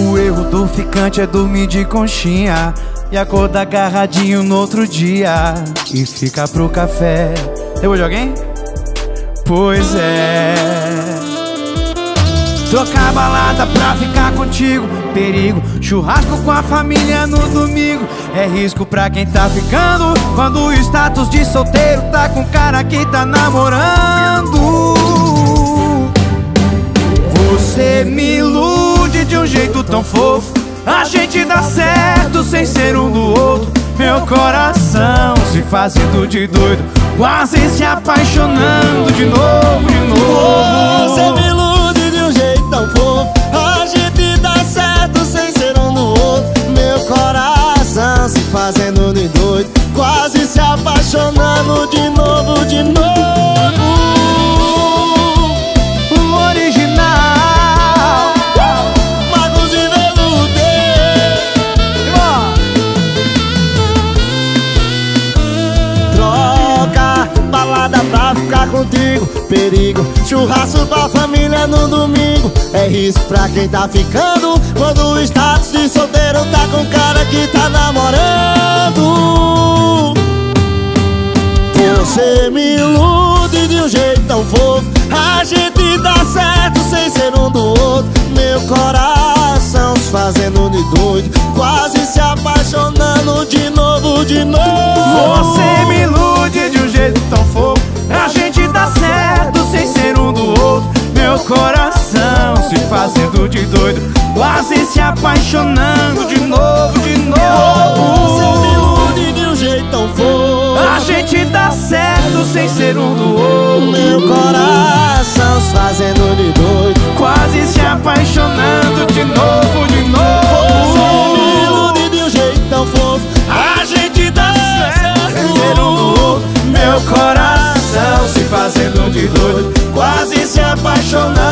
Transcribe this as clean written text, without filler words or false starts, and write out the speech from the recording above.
O erro do ficante é dormir de conchinha e acordar agarradinho no outro dia e ficar pro café. Lembra de alguém? Pois é. Trocar balada pra ficar contigo, perigo. Churrasco com a família no domingo, é risco pra quem tá ficando. Quando o status de solteiro tá com cara que tá namorando. Você me ilude de um jeito tão fofo, a gente dá certo sem ser um do outro. Meu coração se fazendo de doido, quase se apaixonando de novo, de novo. Você me ilude de um jeito tão fofo, a gente dá certo sem ser um do outro. Meu coração se fazendo de doido, quase se apaixonando de novo, de novo. O original Magos de Veludo. Troca balada pra ficar contigo, perigo. Churrasco com a família no domingo, é risco pra quem tá ficando. Quando o status de solteiro tá com cara que tá namorando. Você me ilude de um jeito tão fofo, a gente dá certo sem ser um do outro. Meu coração se fazendo de doido, quase se apaixonando de novo, de novo. Você me ilude de um jeito tão fofo, a gente dá certo sem ser um do outro. Meu coração se fazendo de doido, quase se apaixonando de novo, de novo. Você me ilude de um jeito tão fofo, a gente dá certo sem ser um do outro. meu coração se fazendo de doido, quase se apaixonando de novo, de Você me novo. ilude de um jeito tão fofo, a gente dá certo Sem ser um do outro. Meu coração se fazendo de doido, quase se apaixonando